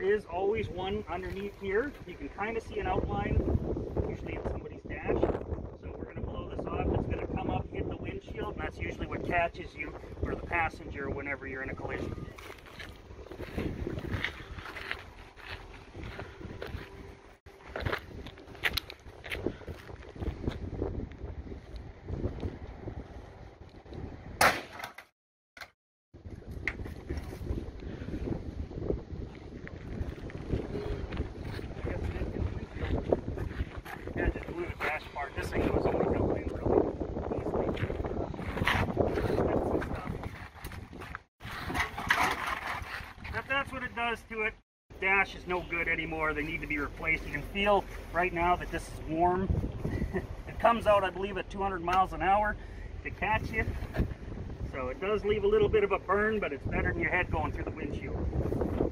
is always one underneath here. You can kind of see an outline, usually in somebody's dash. So we're going to blow this off. It's going to come up, hit the windshield, and that's usually what catches you, or the passenger, whenever you're in a collision. Yeah, just blew the dash part. This thing goes only going in really easily. That's what it does to it. Dash is no good anymore. They need to be replaced. You can feel right now that this is warm. It comes out, I believe, at 200 miles an hour to catch you. So it does leave a little bit of a burn, but it's better than your head going through the windshield.